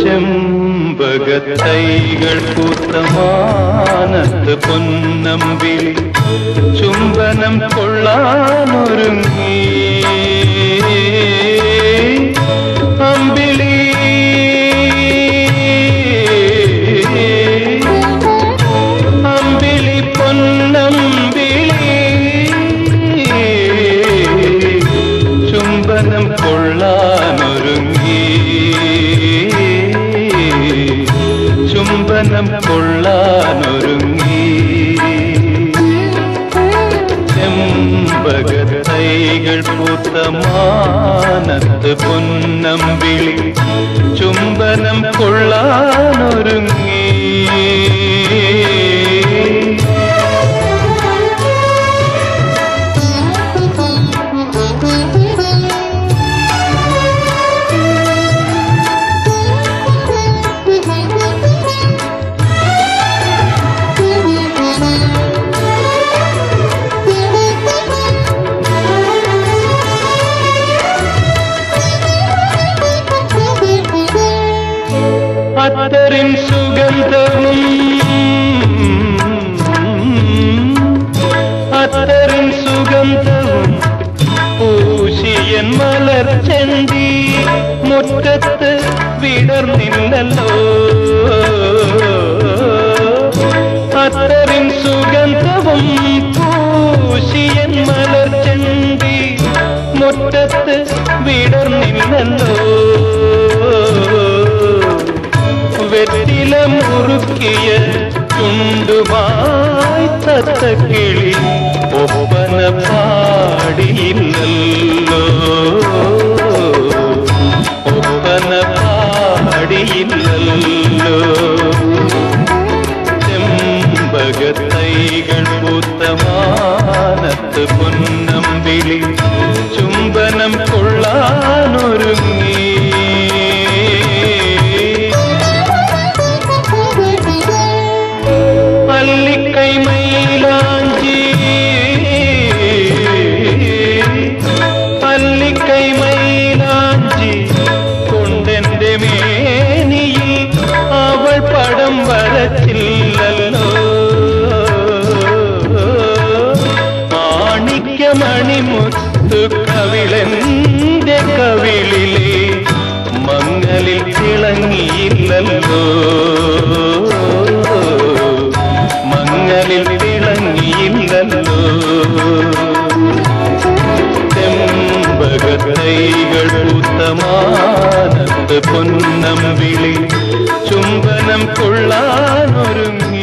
ചെമ്പകത്തൈകൾ പൂത്ത മാനത്ത് പൊന്നമ്പിളി ചുംബനം കൊള്ളാനൊരുങ്ങി അമ്പിളി അമ്പിളി പൊന്നമ്പിളി ചുംബനം കൊള്ളാനൊരുങ്ങി ചുംബനം കൊള്ളാനൊരുങ്ങി ചെമ്പകത്തൈകൾ പൂത്ത മാനത്ത് പൊന്നമ്പിളി ചുംബനം കൊള്ളാനൊരുങ്ങി അത്തറിൻ സുഗന്ധവും അത്തറിൻ സുഗന്ധവും പൂശിയൻ മലർച്ചെണ്ടി മുറ്റത്ത് വിടർന്നില്ലല്ലോ അത്തറിൻ സുഗന്ധവും പൂശിയൻ മലർച്ചെണ്ടി മുറ്റത്ത് വിടർന്നില്ലല്ലോ വെറ്റില മുറുക്കിയ ചുണ്ടുമായി തത്തക്കിളി ഒപ്പന പാടിയില്ലല്ലോ ഒപ്പന പാടിയില്ലല്ലോ ചെമ്പകത്തൈകൾ പൂത്ത മാനത്ത് പൊന്നമ്പിളി ചുംബനം കൊള്ളാനൊരുങ്ങി അല്ലിക്കൈ മൈലാഞ്ചി അല്ലിക്കൈ മൈലാഞ്ചി കൊണ്ടെന്റെ മേനിയിൽ അവൾ പടം വരച്ചില്ലല്ലോ മാണിക്യമണിമുത്തു കവിളെന്റെ കവിളിലെ മങ്ങലിൽ തിളങ്ങിയില്ലല്ലോ മങ്ങലിൽ തിളങ്ങിയില്ലല്ലോ ചെമ്പകത്തൈകൾ പൂത്ത മാനത്ത് പൊന്നമ്പിളി ചുംബനം കൊള്ളാനൊരുങ്ങി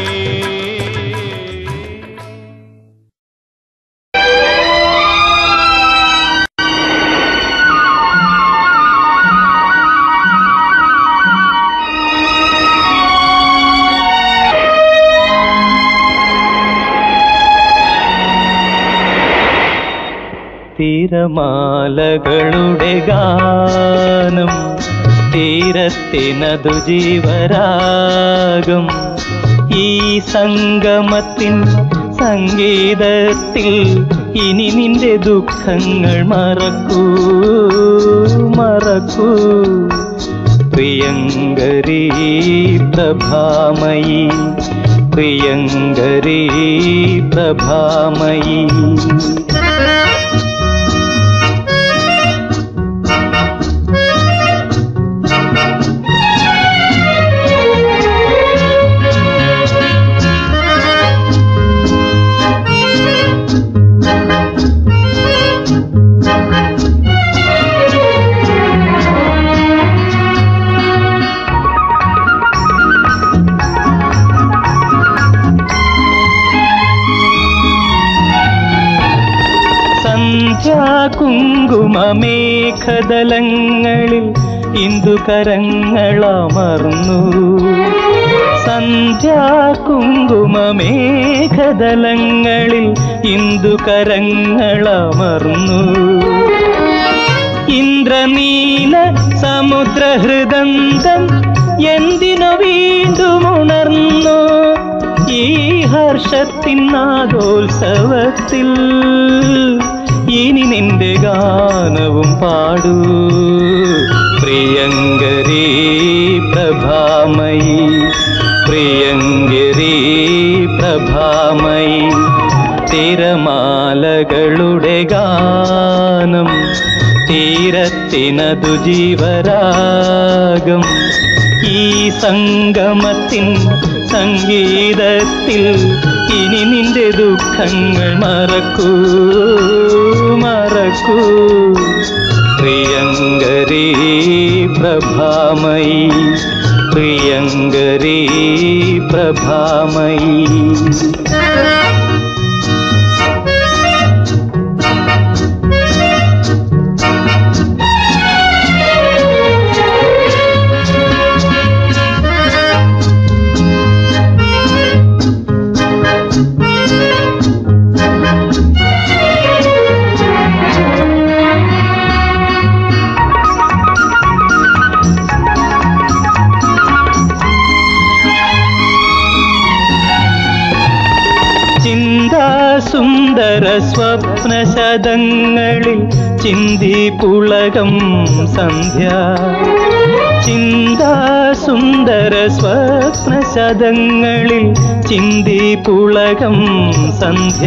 തിരമാലകളുടെ ഗാനം തീരത്തിനതു ജീവരാഗം ഈ സംഗമത്തിൻ സംഗീതത്തിൽ ഇനി നിന്റെ ദുഃഖങ്ങൾ മറക്കൂ മറക്കൂ പ്രിയങ്കരീ പ്രഭാമയി പ്രിയങ്കരീ പ്രഭാമയി കുങ്കുമമേഘതലങ്ങളിൽ ഇന്ദുകരങ്ങളമർന്നു സന്ധ്യാകുങ്കുമമേഘതലങ്ങളിൽ ഇന്ദുകരങ്ങളമർന്നു ഇന്ദ്രനീല സമുദ്രഹൃദന്തം എന്തിനു വീണ്ടുമുണർന്നു ഈ ഹർഷത്തിൻ നാദോത്സവത്തിൽ ഇനി നിന്റെ ഗാനവും പാടൂ പ്രിയങ്കരീ പ്രഭാമയി പ്രിയങ്കരി പ്രഭാമയി തിരമാലകളുടെ ഗാനം തീരത്തിനതു ജീവരാഗം ഈ സംഗമത്തിൻ സംഗീതത്തിൽ ഇനി നിന്റെ ദുഃഖങ്ങൾ മറക്കൂ മറക്കൂ പ്രിയങ്കരി പ്രഭാമയി പ്രിയങ്കരി പ്രഭാമയി സുന്ദര സ്വപ്നശതങ്ങളിൽ ചിന്തി പുളകം സന്ധ്യ ചിന്താസുന്ദര സ്വപ്നശതങ്ങളിൽ ചിന്തി പുളകം സന്ധ്യ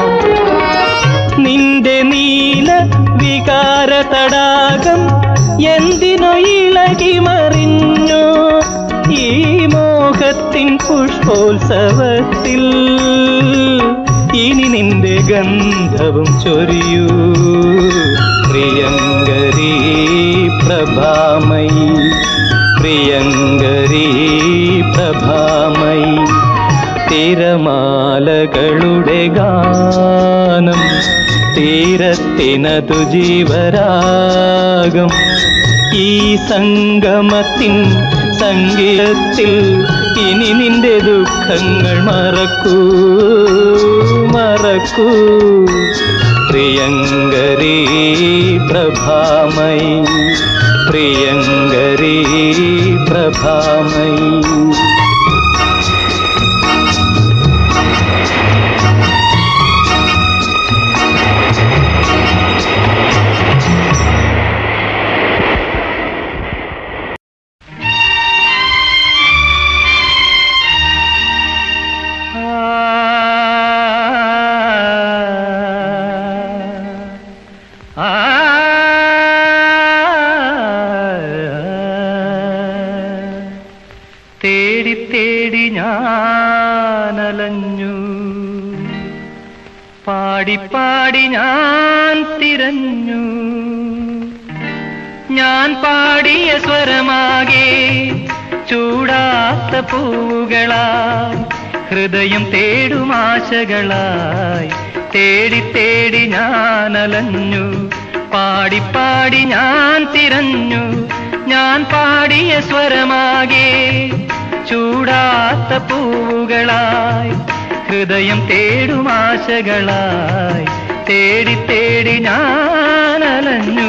നിന്റെ നീല വികാര തടാകം എന്തിനു ഇളകി മറിഞ്ഞു ഈ മോഹത്തിൻ പുഷ്പോത്സവത്തിൽ ഇനി നിന്റെ ഗന്ധവും ചൊരിയൂ പ്രിയങ്കരി പ്രഭാമയി പ്രിയങ്കരി പ്രഭാമയി തിരമാലകളുടെ ഗാനം തീരത്തിനതു ജീവരാഗം ഈ സംഗമത്തിൻ സംഗീതത്തിൽ ഇനി നിന്റെ ദുഃഖങ്ങൾ മറക്കൂ മറക്കൂ പ്രിയങ്കരി പ്രഭാമയി പ്രിയങ്കരി പ്രഭാമയി തേടി തേടി ഞാനലഞ്ഞു പാടി പാടി ഞാൻ തിരഞ്ഞു ഞാൻ പാടിയ സ്വരമാകെ ചൂടാത്ത പൂവുകളായി ഹൃദയം തേടുമാശകളായി തേടി തേടി ഞാനലഞ്ഞു പാടി പാടി ഞാൻ തിരഞ്ഞു ഞാൻ പാടിയ സ്വരമാകെ ചൂടാത്ത പൂവുകളായി ഹൃദയം തേടുമാശകളായി തേടി തേടി ഞാനലഞ്ഞു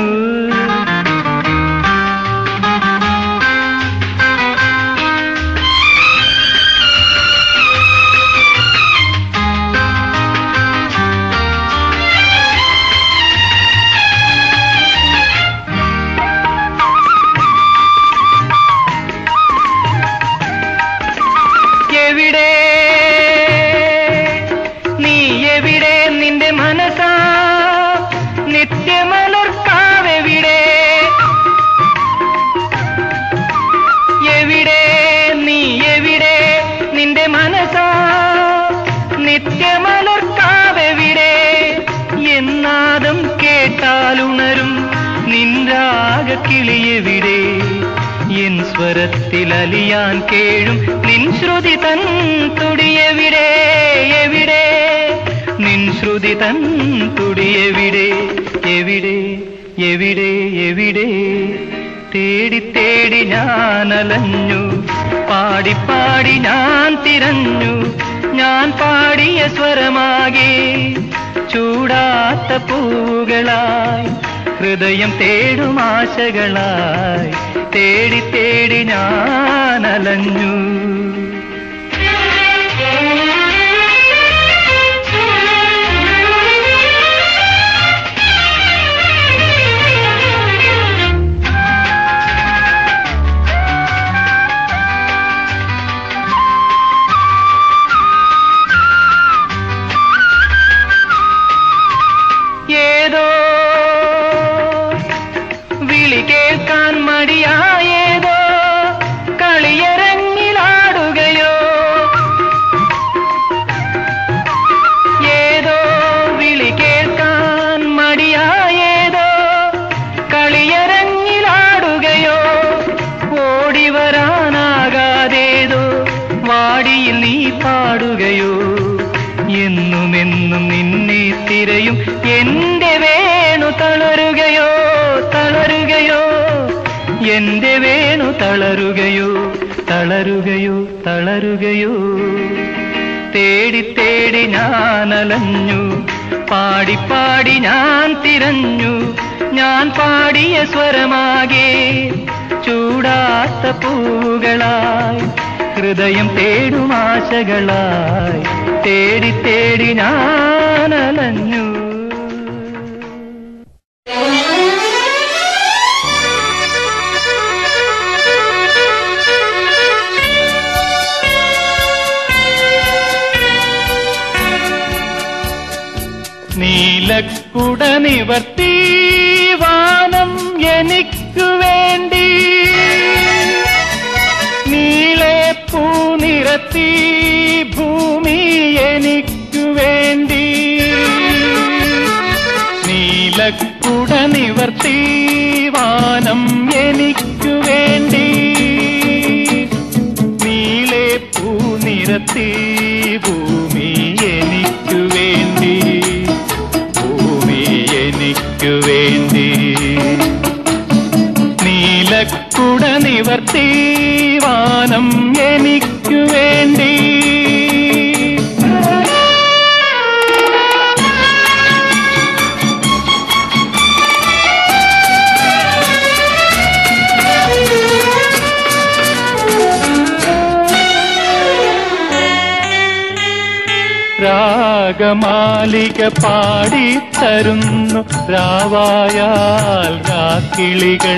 കേട്ടാലുണരും നിൻരാഗ കിളിയെവിടെ എൻ സ്വരത്തിൽ അലിയാൻ കേഴും നിൻ ശ്രുതി തൻ തുടിയെവിടെ എവിടെ നിൻ ശ്രുതി തൻ തുടിയെവിടെ എവിടെ എവിടെ എവിടെ തേടി തേടി ഞാനലഞ്ഞു പാടി പാടി ഞാൻ തിരഞ്ഞു ഞാൻ പാടിയ സ്വരമാകെ ചൂടാത്ത പൂവുകളായി ഹൃദയം തേടുമാശകളായി തേടി തേടി ഞാനലഞ്ഞു വളരുകയോ തളരുകയോ തളരുകയോ തേടി തേടി ഞാൻ അലഞ്ഞു പാടി പാടി ഞാൻ തിരഞ്ഞു ഞാൻ പാടിയ സ്വരമാകെ ചൂടാത്ത പൂവുകളായി ഹൃദയം തേടും ആശകളായി തേടി തേടി ഞാൻ അലഞ്ഞു. നീലക്കുട നിവർത്തി വാനം എനിക്കു വേണ്ടി നീളെ പൂനിരത്തി ഭൂമി എനിക്കു വേണ്ടി നീലക്കുട നിവർത്തി വാനം എനിക്കു വേണ്ടി നീളെ പൂനിരത്തി ഭൂമി എനിക്കു വേണ്ടി എനിക്കു വേണ്ടി നീലക്കുട നിവർത്തി വാനം എനിക്കു വേണ്ടി. രാഗമാലിക പാടിത്തരുന്നു രാവായാൽ രാക്കിളികൾ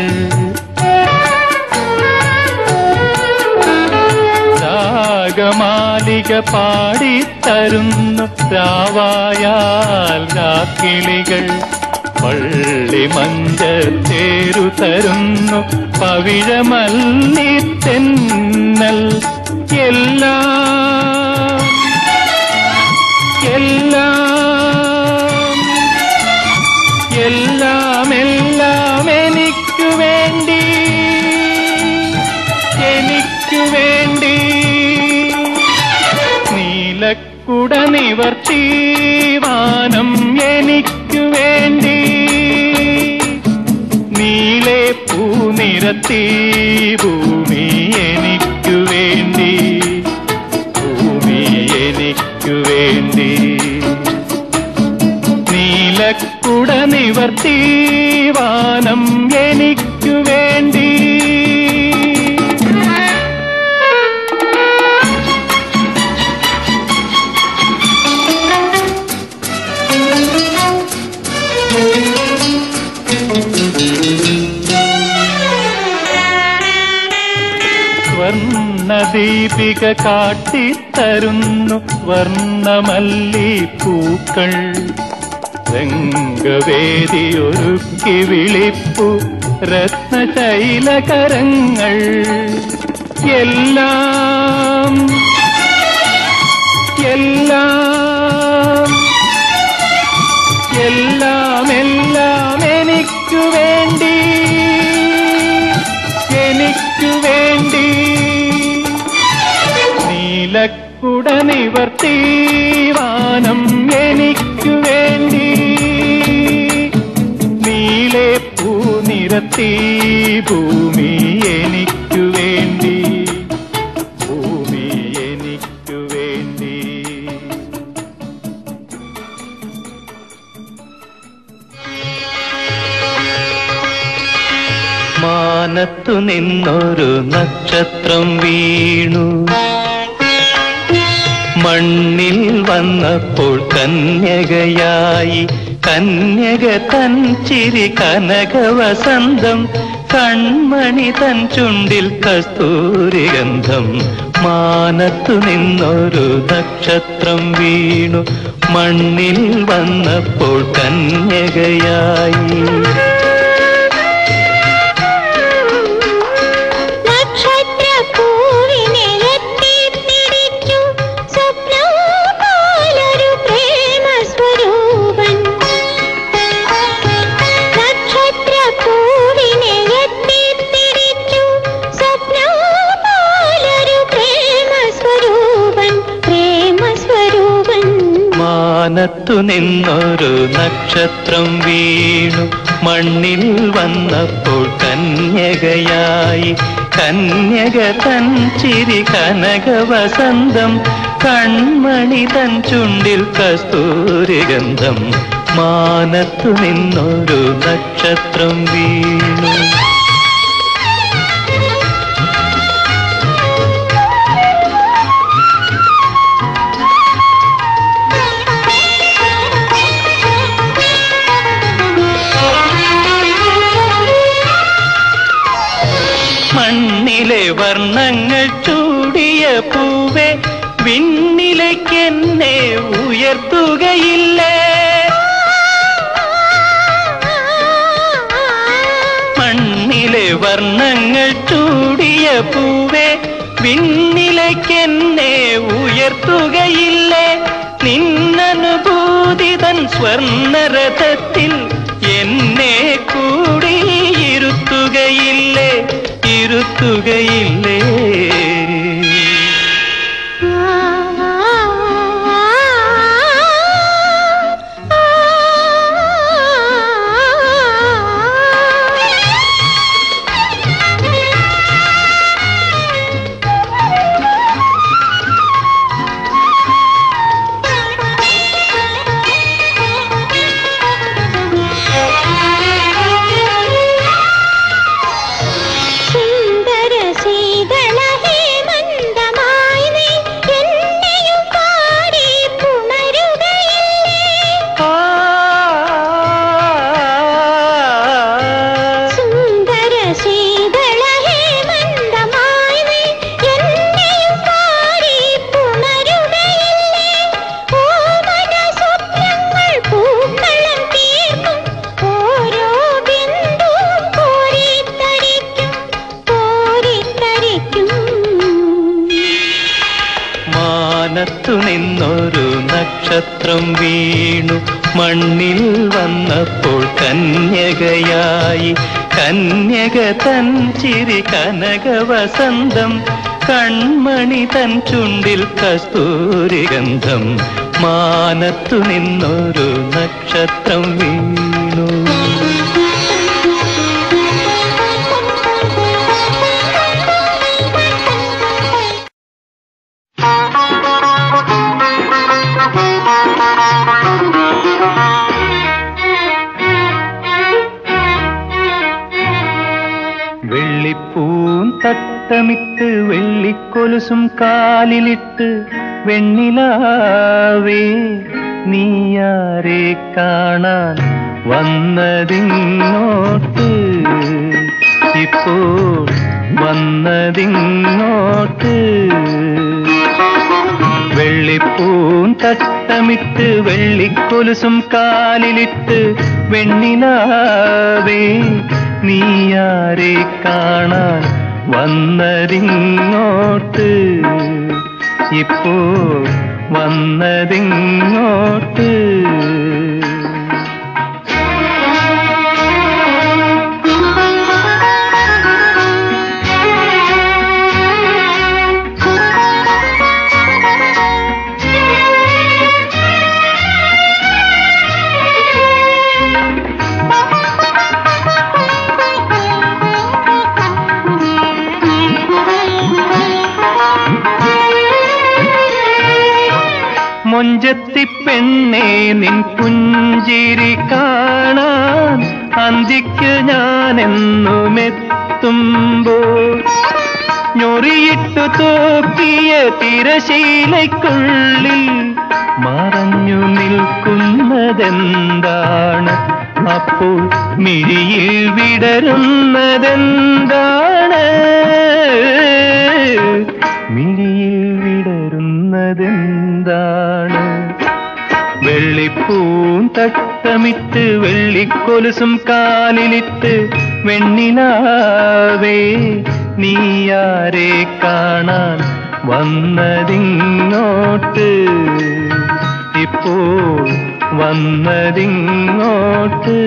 രാഗമാലിക പാടിത്തരുന്നു രാവായാൽ രാക്കിളികൾ പള്ളി മഞ്ചത്തേരു തരുന്നു പവിഴമല്ലിത്തെന്നൽ എല്ലാം എല്ലാം എല്ലാം എല്ലാം എനിക്കു വേണ്ടി എനിക്കു വേണ്ടി നീലക്കുട നിവർത്തി വാനം എനിക്കു വേണ്ടി നീളെ പൂനിരത്തി ഭൂമി എനിക്കു വേണ്ടി ഭൂമി എനിക്കു വേണ്ടി നീലക്കുട നിവർത്തി വാനം എനിക്കു വേണ്ടി. വർണ്ണദീപിക കാട്ടിത്തരുന്നു വർണ്ണമല്ലി പൂക്കൾ രംഗവേദിയൊരുക്കി വിളിപ്പു രത്നശൈലകരങ്ങൾ എല്ലാം എല്ലാം എല്ലാം എല്ലാം എനിക്കു വേണ്ടി എനിക്കു വേണ്ടി നീലക്കുട നിവർത്തി വാനം എനിക്കു വേണ്ടി നീളെ പൂനിരത്തി ഭൂമി എനിക്കു വേണ്ടി ഭൂമി എനിക്കു വേണ്ടി. മാനത്തു നിന്നൊരു നക്ഷത്രം വീണു മണ്ണിൽ വന്നപ്പോൾ കന്യകയായി കന്യക തൻ ചിരി കനകവസന്തം കൺമണി തൻ ചുണ്ടിൽ കസ്തൂരിഗന്ധം. മാനത്തു നിന്നൊരു നക്ഷത്രം വീണു മണ്ണിൽ വന്നപ്പോൾ കന്യകയായി മാനത്തു നിന്നൊരു നക്ഷത്രം വീണു മണ്ണിൽ വന്നപ്പോൾ കന്യകയായി കന്യക തൻ ചിരി കനകവസന്തം കൺമണി തൻ ചുണ്ടിൽ കസ്തൂരിഗന്ധം മാനത്തു നിന്നൊരു നക്ഷത്രം വീണു മണ്ണിലെ വർണ്ണങ്ങൾ ചൂടിയ പൂവേ വിണ്ണിലേക്കെന്നെ ഉയർത്തുകയില്ലേ മണ്ണിലെ വർണ്ണങ്ങൾ ചൂടിയ പൂവേ വിണ്ണിലേക്കെന്നെ ഉയർത്തുകയില്ലേ നിന്നനുഭൂതി തൻ സ്വർണ്ണരഥത്തിൽ എന്നെ കൂടി ഇരുത്തുകയില്ലേ ഇരുത്തുകയില്ലേ മാനത്തു നിന്നൊരു നക്ഷത്രം വീണു മണ്ണിൽ വന്നപ്പോൾ കന്യകയായി കന്യക തൻ ചിരി കനകവസന്തം കൺമണി തൻ ചുണ്ടിൽ കസ്തൂരിഗന്ധം മാനത്തു നിന്നൊരു നക്ഷത്രം വീണു വെള്ളിപ്പൂൻ തട്ടമിട്ട് വെള്ളിക്കൊലുസും കാലിലിട്ട് വെണ്ണിലാവേ നീയാരെ കാണാൻ വന്നതിങ്ങോട്ട് ഇപ്പോൾ വന്നതിങ്ങോട്ട് വെള്ളിപ്പൂൻ തട്ടമിട്ട് വെള്ളിക്കൊലുസും കാലിലിട്ട് വെണ്ണിലാവേ നീയാരെ കാണാൻ വന്നതിങ്ങോട്ട് ഇപ്പോൾ വന്നതിങ്ങോട്ട് മൊഞ്ചത്തി പെണ്ണേ നിൻ പുഞ്ചിരി കാണാൻ അന്തിക്ക് ഞാനെന്നുമെത്തുമ്പോൾ ഞൊറിയിട്ടു തോക്കിയ തിരശീലയ്ക്കുള്ളിൽ മറഞ്ഞു നിൽക്കുന്നതെന്താണ് അപ്പോൾ മിഴിയിൽ വിടരുന്നതെന്താണ് മിഴിയിൽ വിടരുന്നതെന്താണ് വെള്ളിപ്പൂൻ തട്ടമിട്ട് വെള്ളിക്കൊലുസും കാലിലിട്ട് വെണ്ണിലാവേ നീയാരെ കാണാൻ വന്നതിങ്ങോട്ട് ഇപ്പോൾ വന്നതിങ്ങോട്ട്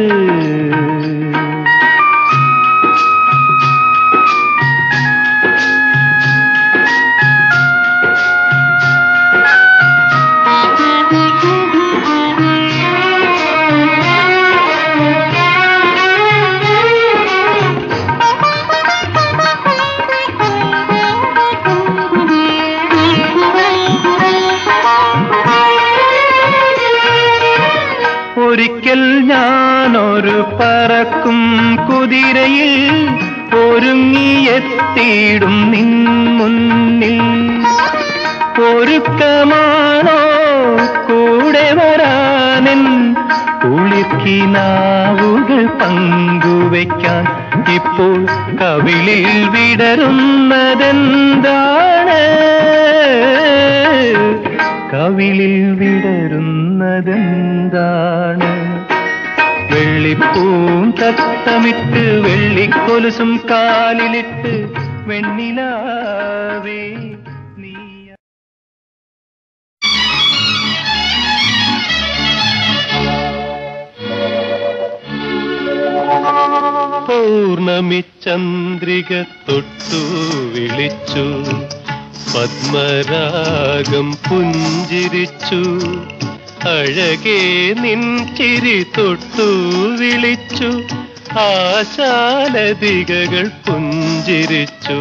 പറക്കും കുതിരയിൽ ഒരുങ്ങിയെത്തിയിടും നിൻ മുന്നിൽ. ഒരുക്കമാണോ കൂടെ വരാനെൻ കുളിർക്കിനാവുകൾ പങ്കുവയ്ക്കാൻ? ഇപ്പോൾ കവിളിൽ വിടരുന്നതെന്താണ്? കവിളിൽ വിടരുന്നതെന്താണ്? വെള്ളിപ്പൂം തത്തമിട്ട് വെള്ളിക്കൊലുസും കാലിലിട്ട് വെണ്ണിലാവേ നീ. പൗർണമി ചന്ദ്രിക തൊട്ടു വിളിച്ചു, പത്മരാഗം പുഞ്ചിരിച്ചു. അഴകേ നിൻ ചിരി തൊട്ടു വിളിച്ചു, ആശാലതികകൾ പുഞ്ചിരിച്ചു.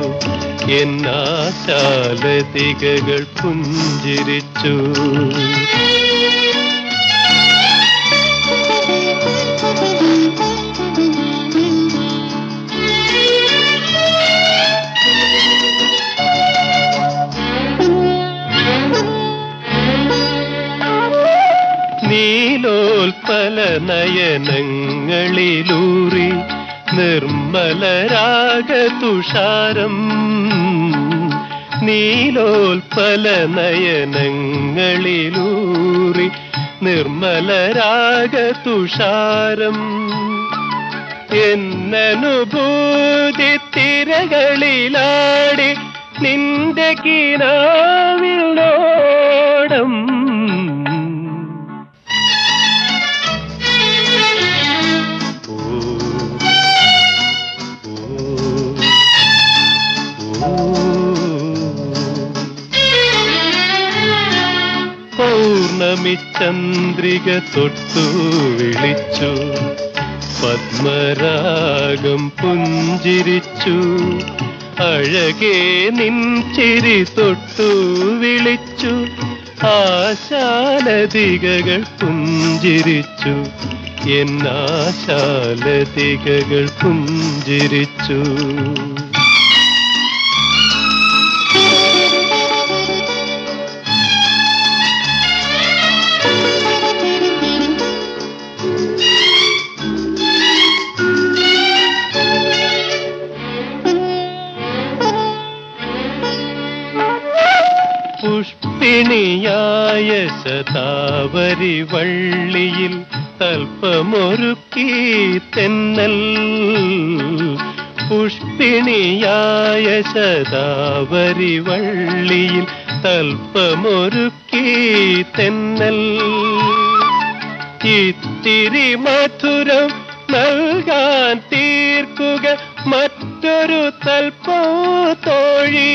എന്നാശാലതികകൾ പുഞ്ചിരിച്ചു. നീലോൽപല നയനങ്ങളിലൂറി നിർമ്മലരാഗതുഷാരം. നീലോൽപല നയനങ്ങളിലൂറി നിർമ്മലരാഗതുഷാരം. എന്നനുഭൂതി തിരകളിലാടി നിന്റെ കിനാവിലോടം. പൗർണമി ചന്ദ്രിക തൊട്ടു വിളിച്ചു, പത്മരാഗം പുഞ്ചിരിച്ചു. അഴകേ നിൻ ചിരി തൊട്ടു വിളിച്ചു, ആശാലതികകൾ പുഞ്ചിരിച്ചു. എന്നാശാലതികകൾ പുഞ്ചിരിച്ചു. പുഷ്പിണിയായ ശതാവരി വള്ളിയിൽ തൽപ്പമൊരുക്കി തെന്നൽ. പുഷ്പിണിയായ ശതാവരി വള്ളിയിൽ തൽപ്പമൊരുക്കി തെന്നൽ. ഇത്തിരി മധുരം നൽകാൻ തീർക്കുക മറ്റൊരു തൽപ്പോ തോഴി.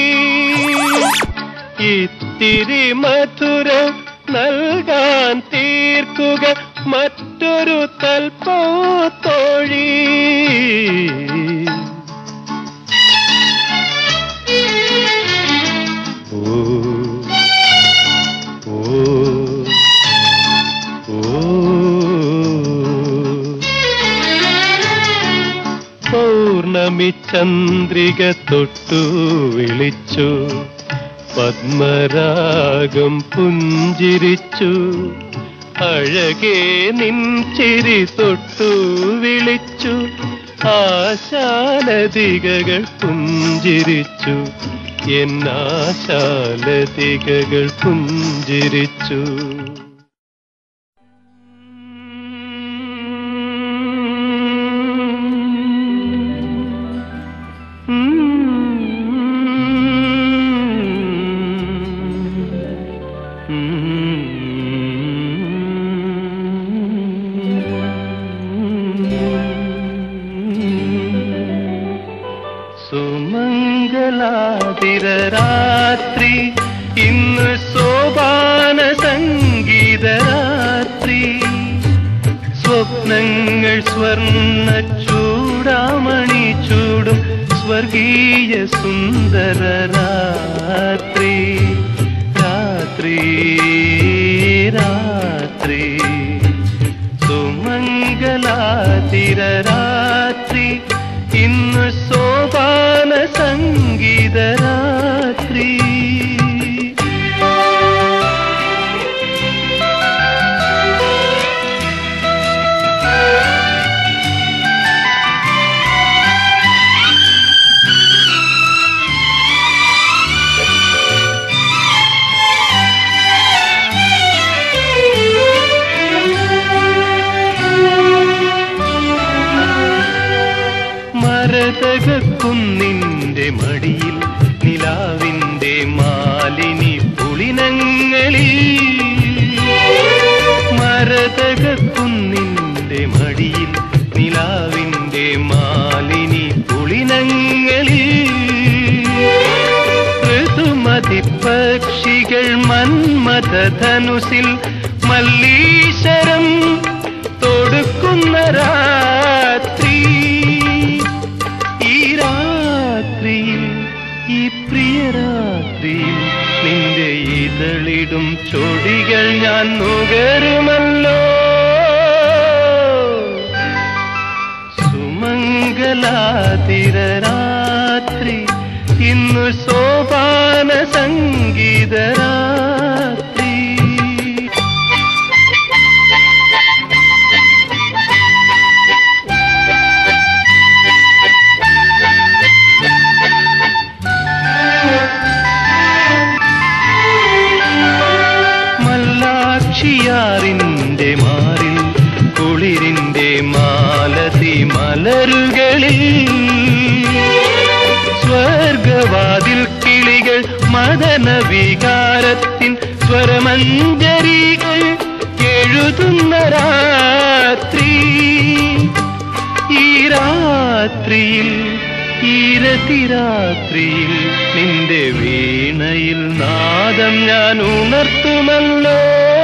ഇത്തിരി മധുരം നൽകാൻ തീർക്കുക മറ്റൊരു തൽപ്പോ തോഴി. ഓ ഓ ഓ പൗർണമി ചന്ദ്രിക തൊട്ടു വിളിച്ചു, പത്മരാഗം പുഞ്ചിരിച്ചു. അഴകേ നിൻ ചിരി തൊട്ടു വിളിച്ചു, ആശാലതികകൾ പുഞ്ചിരിച്ചു. എന്നാശാലതികകൾ പുഞ്ചിരിച്ചു. സുമംഗലാതിരരാത്രി ഇന്ന് സോപാന സംഗീതരാത്രി. സ്വപ്നങ്ങൾ സ്വർണ്ണ ചൂടാമണി ചൂടും സ്വർഗീയ സുന്ദര രാത്രി. രാത്രി രാത്രി സുമംഗലാതിര പക്ഷികൾ മന്മഥധനുസിൽ മല്ലീശ്വരം തൊടുക്കുന്ന രാത്രി. ഈ രാത്രിയിൽ, ഈ പ്രിയരാത്രിയിൽ നിന്റെ ഇതളിടും ചൊടികൾ ഞാൻ നുകരുമല്ലോ. സുമംഗലാതിരരാത്രി ഇന്നു സോപാന സംഗീതരാത്രി. മല്ലാക്ഷിയാറിന്റെ മാറിൽ കുളിരിന്റെ മാലതി മലരുകളിൽ സ്വർഗവാതിൽ കിളികൾ മദന വികാരത്തിൻ സ്വരമഞ്ജരികൾ എഴുതുന്ന രാത്രി. ഈ രാത്രിയിൽ, ഈ രതിരാത്രിയിൽ നിന്റെ വീണയിൽ നാദം ഞാൻ ഉണർത്തുമല്ലോ.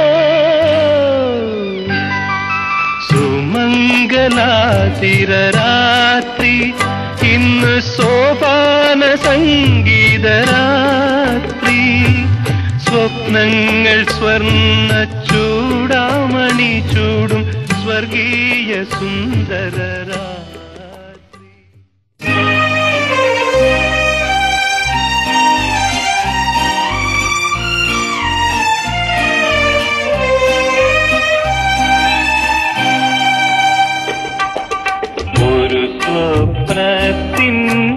സുമംഗലാതിരരാത്രി ഇന്ന് സോപാന സംഗീതരാത്രി. സ്വപ്നങ്ങൾ സ്വർണ്ണ ചൂടാമണി ചൂടും സ്വർഗീയ സുന്ദരരാത്രി. ഒരു സ്വപ്നത്തിൻ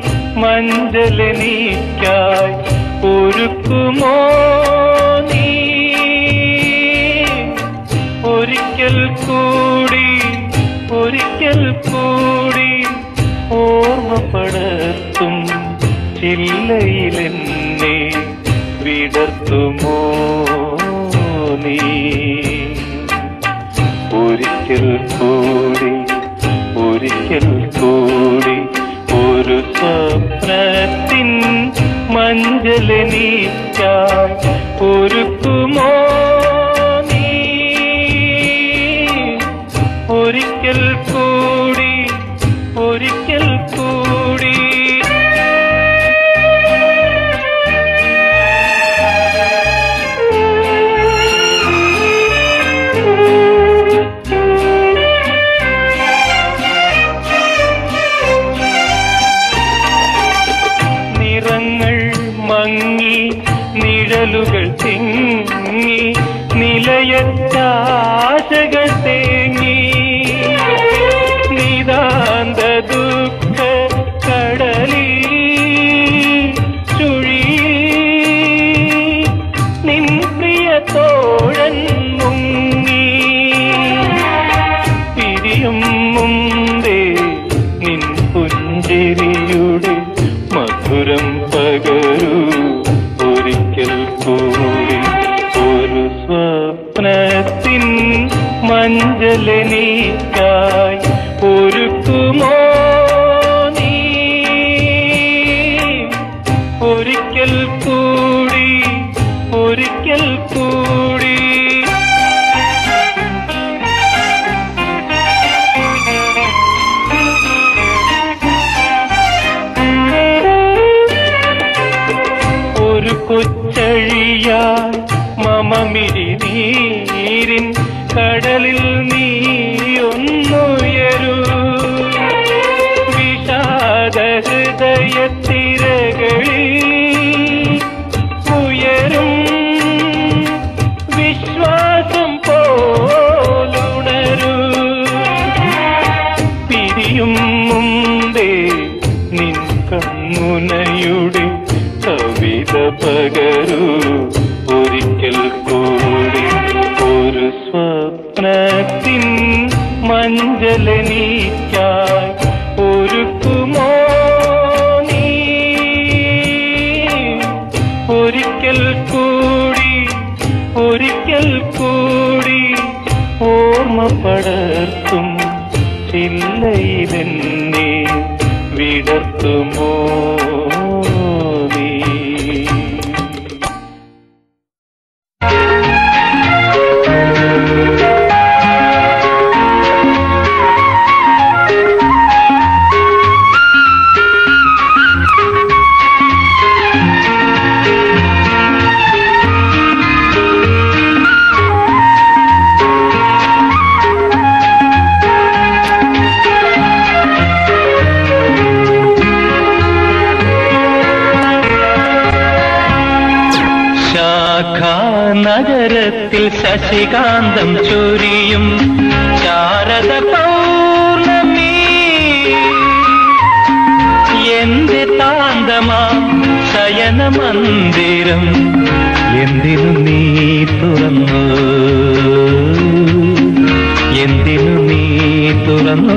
മഞ്ചലനിക്കായി ഒരുക്കുമോ നീ? ഒരിക്കൽ കൂടി, ഒരിക്കൽ കൂടി ഓർമ്മപ്പെടുത്തും ചില്ലയിലെന്നെ വിടർത്തുമോ നീ? ഒരിക്കൽ കൂടി, ഒരിക്കൽ കൂടി ഒരു സ്വപ്നത്തിൻ മഞ്ചലനിക്കായി ഒരുക്കുമോ നീ? ഒരിക്കൽ കൂടി, ഒരിക്കൽ കൂടി. മങ്ങി നിഴലുകൾ തിങ്ങി നിലയത്താശകൾ തേങ്ങി നിതാന്ത ദുഃഖ കടലി ചുഴി നിൻ പ്രിയ തോഴൻ മുങ്ങി പിരിയും മുമ്പേ നിൻ പുഞ്ചിരിയുടെ മധുരം പകരൂ ഒരിക്കൽ കൂടി. ഒരു സ്വപ്നത്തിൻ മഞ്ചലനിക്കായി ഒരുക്കുമോ നീ? ഒരിക്കൽ കൂടി, ഒരിക്കൽ കൂടി. കൊച്ചഴിയാൽ മമമിഴി നീരിൻ കടലിൽ നീ ഒന്നുയരൂ. വിഷാദ ഹൃദയത്തിരകളിൽ ഉയരും വിശ്വാസം പോലുണരൂ. പിരിയും മുമ്പേ നിൻ കൺമുനയുടെ കവിത പകരൂ ഒരിക്കൽ കൂടി. ഒരു സ്വപ്നത്തിൻ മഞ്ചലനിക്കായി ഒരുക്കുമോ നീ? ഒരിക്കൽ കൂടി, ഒരിക്കൽ കൂടി ഓർമ്മ പടർത്തും ചില്ലയിലെന്നെ വിടർത്തുമോ നീ? ശാഖാനഗരത്തിൽ ശശികാന്തം ചൊരിയും ശാരദ പൗർണമി എന്റെ താന്തമാം ശയന മന്ദിരം എന്തിനു നീ തുറന്നു എന്തിനു നീ തുറന്നു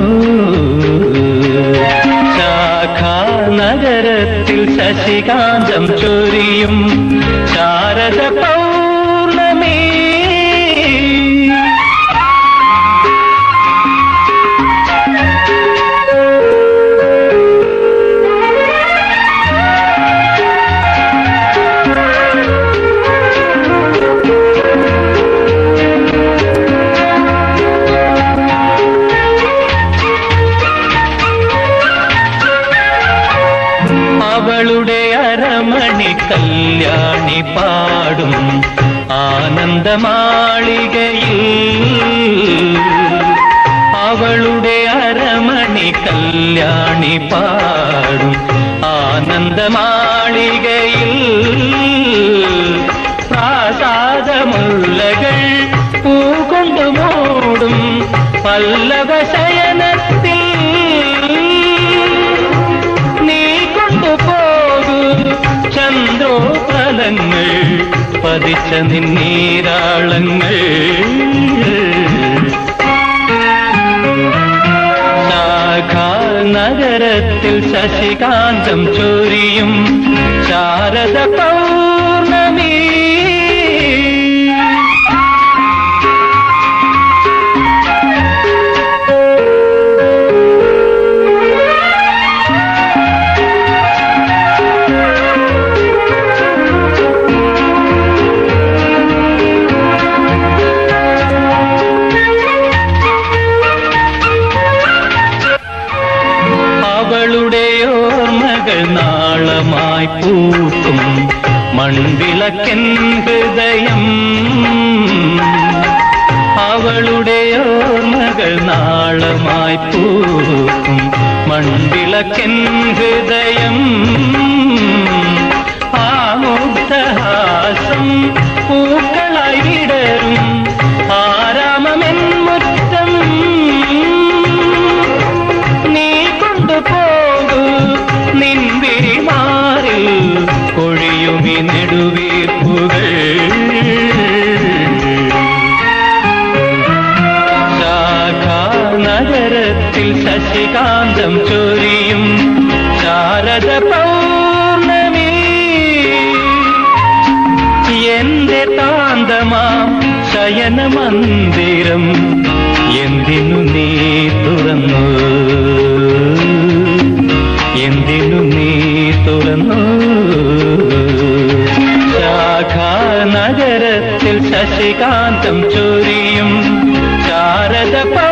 ശാഖാനഗരത്തിൽ ശശികാന്തം ചൊരിയും ശാരദ പൗർണമി അവളുടെ അരമണി കല്യാണി പാടും ആനന്ദമാളികയിൽ അവളുടെ അരമണി കല്യാണി പാടും ആനന്ദമാളികയിൽ പ്രാസാദമുല്ലകൾ പൂകൊണ്ടു മൂടും പല്ലവ ശയനത്തിൽ ചന്ദ്രോപലങ്ങൾ പതിച്ച നിന്നീരാളങ്ങൾ ശാഖാനഗരത്തിൽ ശശികാന്തം ചൊരിയും ശാരദ പൗർണമി അവളുടെ ഓർമ്മകൾ നാളമായി പൂക്കും മൺവിളക്കൻ ഹൃദയം അവളുടെ ഓർമ്മകൾ നാളമായി പൂക്കും മൺവിളക്കൻ ഹൃദയം ആമുഗ്ധഹാസം പൂക്കളായി വിടരും ആരാമമെൻ മുറ്റം നിൻവിരിമാറിൽ കൊഴിയുമി നെടുവീർപ്പുകൾ ശാഖാനഗരത്തിൽ ശശികാന്തം ചൊരിയും ശാരദ പൗർണമി എന്റെ താന്തമാം ശയന മന്ദിരം എന്തിനു നീ തുറന്നു എന്തിനു നീ തുറന്നു ശാഖാനഗരത്തിൽ ശശികാന്തം ചൊരിയും ശാരദ